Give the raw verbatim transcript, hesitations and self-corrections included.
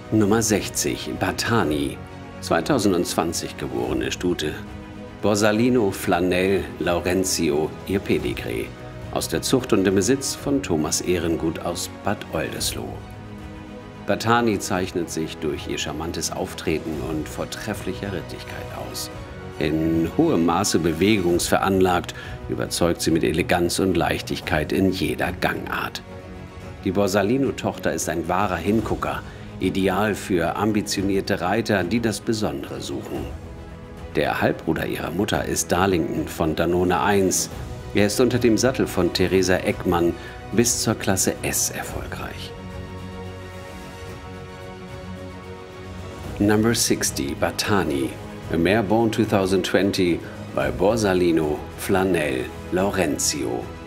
Nummer sechzig, Battani, zweitausendzwanzig geborene Stute. Borsalino Flanell Laurentio, ihr Pedigree. Aus der Zucht und dem Besitz von Thomas Ehrengut aus Bad Oldesloe. Battani zeichnet sich durch ihr charmantes Auftreten und vortreffliche Rittigkeit aus. In hohem Maße bewegungsveranlagt, überzeugt sie mit Eleganz und Leichtigkeit in jeder Gangart. Die Borsalino-Tochter ist ein wahrer Hingucker, ideal für ambitionierte Reiter, die das Besondere suchen. Der Halbbruder ihrer Mutter ist Darlington von Danone eins. Er ist unter dem Sattel von Theresa Eckmann bis zur Klasse S erfolgreich. Number sixty, Battani, a mare born two thousand twenty by Borsalino Flanell Laurentio.